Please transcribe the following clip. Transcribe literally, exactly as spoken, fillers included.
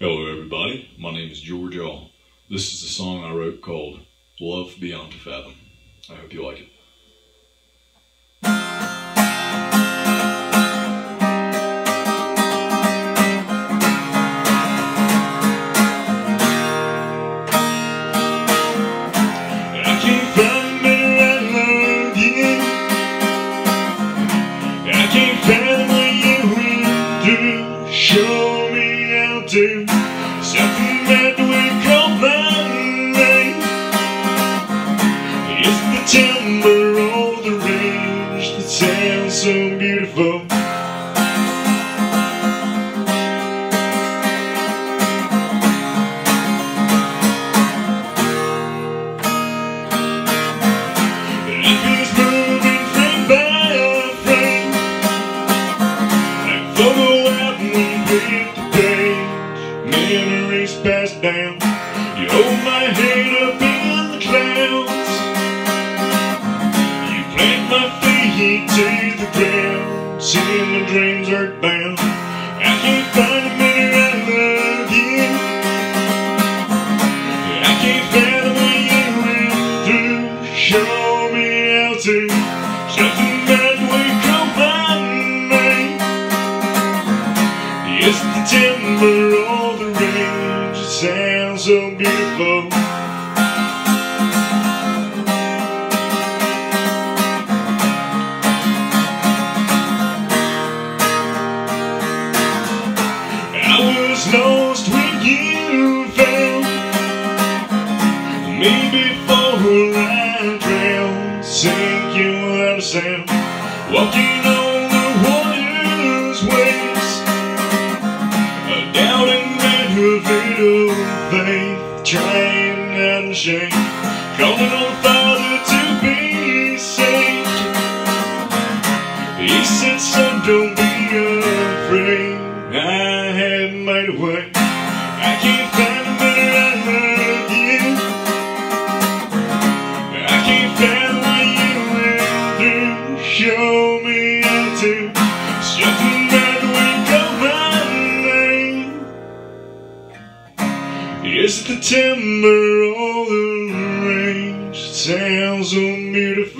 Hello everybody, my name is George All. This is a song I wrote called Love Beyond Fathom. I hope you like it. I can't find better I love you. I can't fathom what you went through. Show me how to. Something about the way you call my name. It's the timbre or the range that sounds so beautiful. Life is moving frame by frame, like photo album with the page. Memories passed down. You hold my head up in the clouds. You plant my feet to the ground, seeing my dreams earthbound. I can't find a minute I love you. I can't fathom what you went through. Show me how to. Something about the way you call my name. It's the timbre or the range. It sounds so beautiful. I was lost when you found me before I drowned, sinking without a sound, walking on the water's waves, a doubting man who fatal faith, trying out in shame, calling on the Father to be saved. He said, son, don't be afraid. I have made a way. I can't find a better I love you. I can't find what you went through. Show me how to. Something about the way you call my name. It's the timbre or the range. It sounds so beautiful.